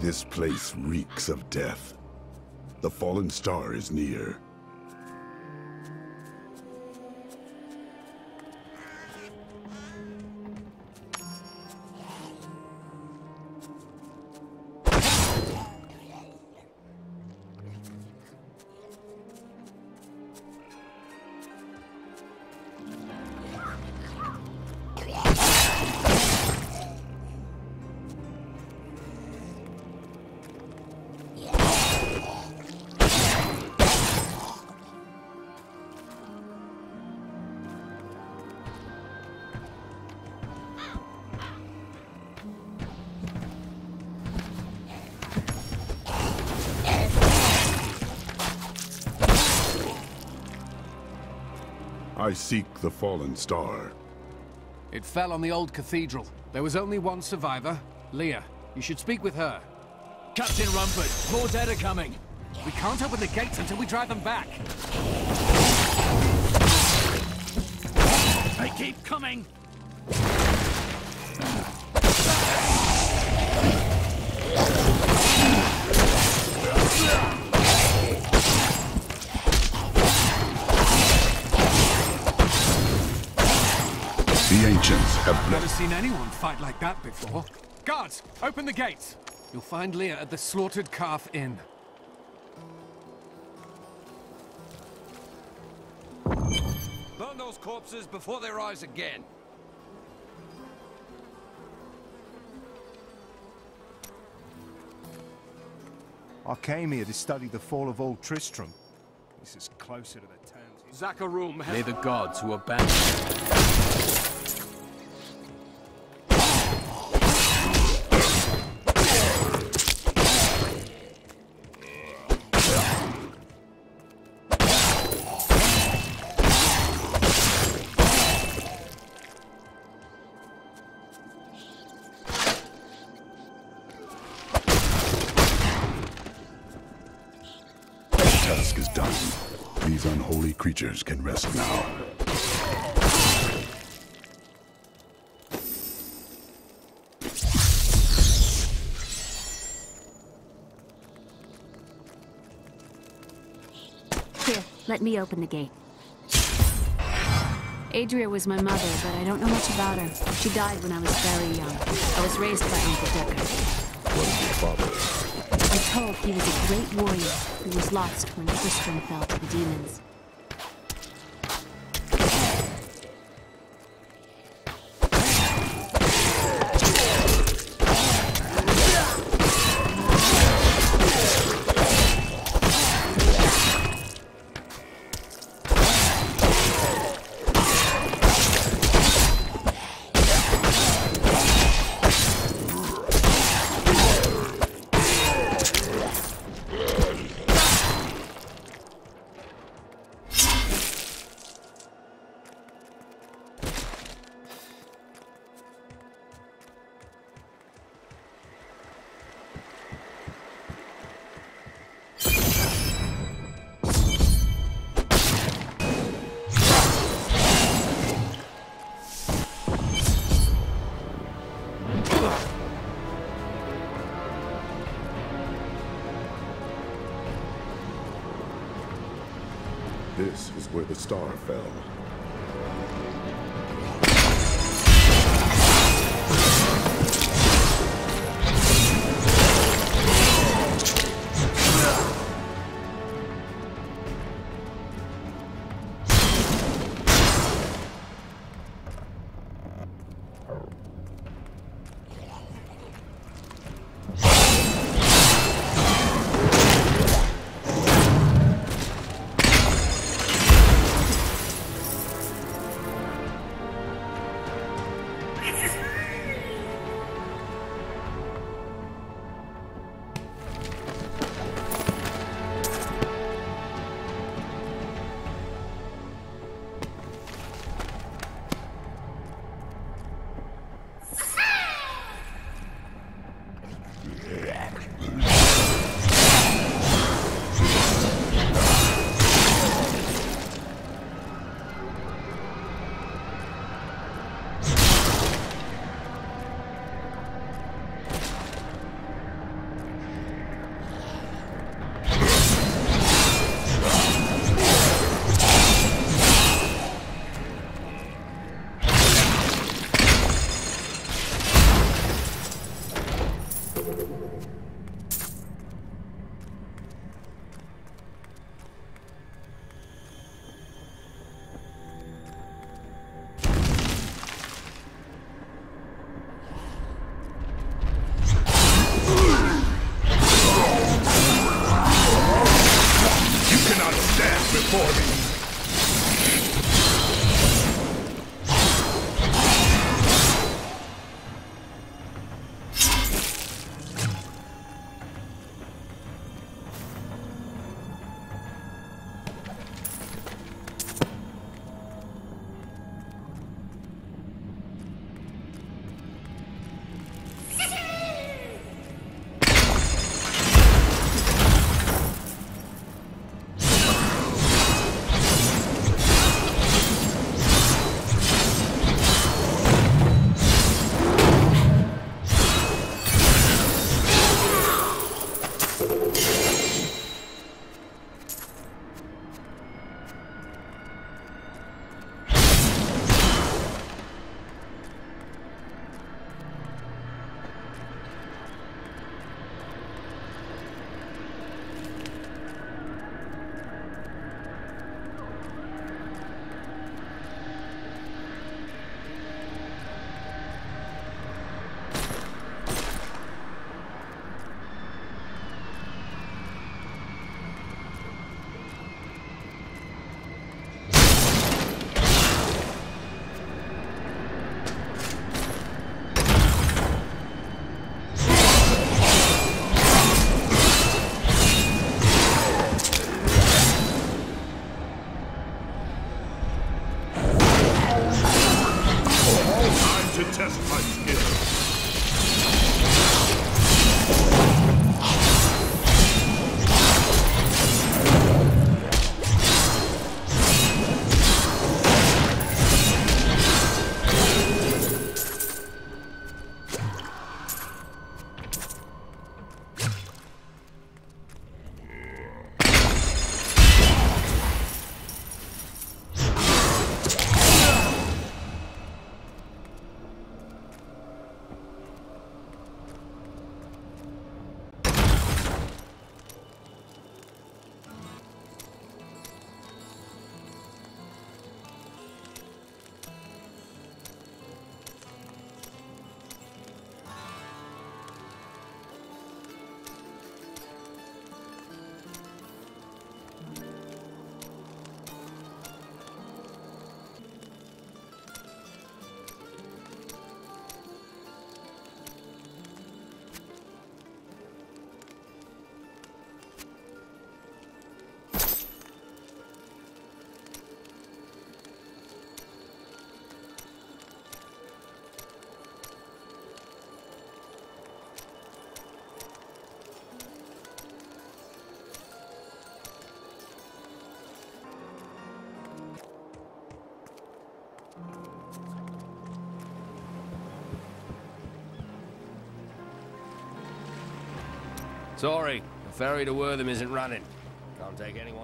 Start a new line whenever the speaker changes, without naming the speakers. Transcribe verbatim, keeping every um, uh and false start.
This place reeks of death. The fallen star is near. I seek the fallen star.
It fell on the old cathedral. There was only one survivor, Leah. You should speak with her.
Captain Rumford, more dead are coming.
We can't open the gates until we drive them back.
They keep coming.
The ancients have
I've never
blessed.
seen anyone fight like that before. Guards, open the gates. You'll find Leah at the Slaughtered Calf Inn.
Burn those corpses before they rise again.
I came here to study the fall of Old Tristram. This is closer to the towns.
Zakarum
May the gods who abandoned.
Task is done. These unholy creatures can rest now.
Here, let me open the gate. Adria was my mother, but I don't know much about her. She died when I was very young. I was raised by Uncle Decker.
What is your father?
I'm told he was a great warrior who was lost when Tristram fell to the demons.
This is where the star fell.
Sorry, the ferry to Wortham isn't running. Can't take anyone.